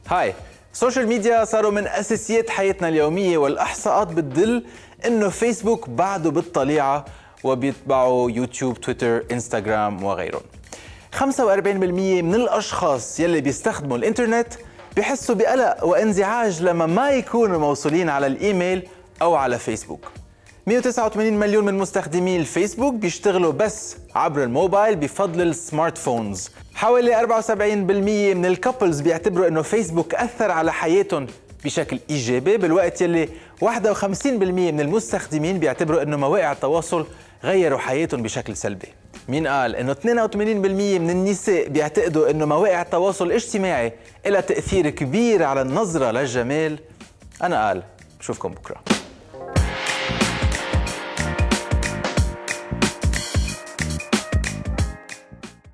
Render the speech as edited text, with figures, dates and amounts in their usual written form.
هاي، السوشيال ميديا صاروا من أساسيات حياتنا اليومية، والإحصاءات بتدل إنه فيسبوك بعده بالطليعة وبيتبعوا يوتيوب، تويتر، إنستغرام وغيرهم. 45% من الأشخاص يلي بيستخدموا الإنترنت بيحسوا بقلق وانزعاج لما ما يكونوا موصولين على الإيميل أو على فيسبوك. 189 مليون من مستخدمي الفيسبوك بيشتغلوا بس عبر الموبايل بفضل السمارت فونز. حوالي 74% من الكابلز بيعتبروا انه فيسبوك اثر على حياتهم بشكل ايجابي، بالوقت يلي 51% من المستخدمين بيعتبروا انه مواقع التواصل غيروا حياتهم بشكل سلبي. مين قال انه 82% من النساء بيعتقدوا انه مواقع التواصل الاجتماعي لها تأثير كبير على النظرة للجمال؟ انا قال بشوفكم بكره.